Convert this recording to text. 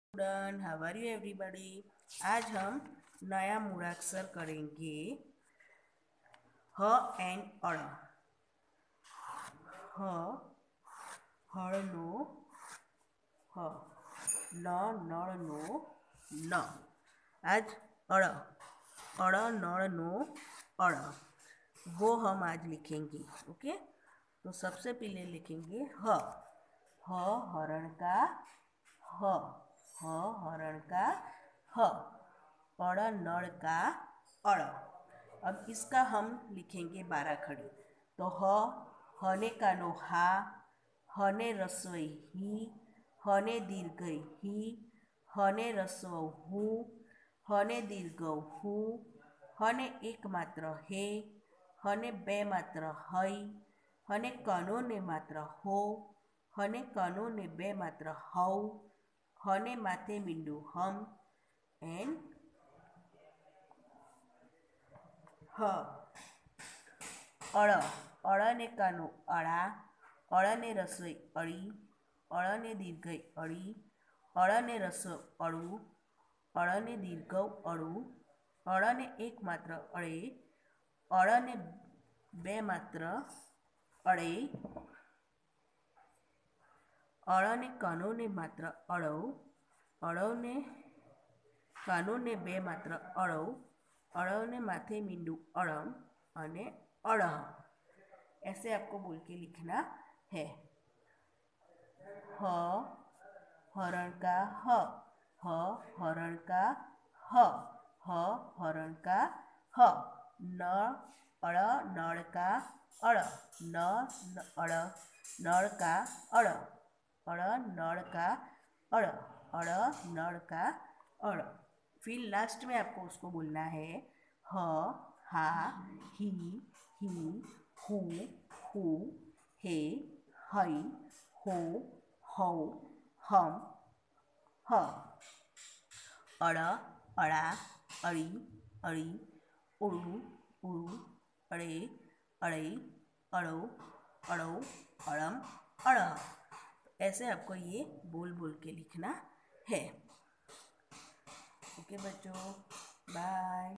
Student, how are you everybody. आज हम नया मूलाक्षर करेंगे ह एंड अड़। ह हळनो ह, न नळनो न। आज अड़, अड़ नळनो अड़, वो हम आज लिखेंगे। ओके, तो सबसे पहले लिखेंगे ह हरण का ह, हरण का ह, अड़ नड़ का अड़। अब इसका हम लिखेंगे 12 खड़ी। तो हने का नो हा, हने रस्वई ही, हने दीर्घ ही, हने रस्व हु, हने दीर्घ हु, हने एक मात्र हे, हने बे मात्र हई, हने कनो ने मात्र हो, हने कनो ने बे मात्र हौ, हने माथे मींडू हम, एंड ह अड़, अड़ ने कानो अड़ा, अड़ ने रस्वई अड़ी, अड़ ने दीर्घ अड़ी, अड़ ने रस्व अड़ू, अड़ ने दीर्घ अड़ू, अड़ ने एक मात्र अड़े, अड़ ने बे मात्र अड़े, अड़ ने कनो ने मात्र अड़ौ, अड़ौ ने कानो ने बे मात्र अड़ौ, अड़ौ ने माथे मींडू अड़म, अने अड़ह। ऐसे आपको बोल के लिखना है। ह हरण का ह, हरण का ह, हरण का ह, न अड़ नड़ का अड़, न अड़ नड़ का अड़, अड़ नड़ का अड़, अड़ नड़ का अड़। फिर लास्ट में आपको उसको बोलना है ह हा ही हु हु, हे हई हो हौ हम ह। अड़ अड़ा अड़ी अड़ी, उड़ू उड़ू, अड़े अड़ई, अड़ो अड़ौ, अड़म अड़ह। ऐसे आपको ये बोल बोल के लिखना है। ओके बच्चों, बाय।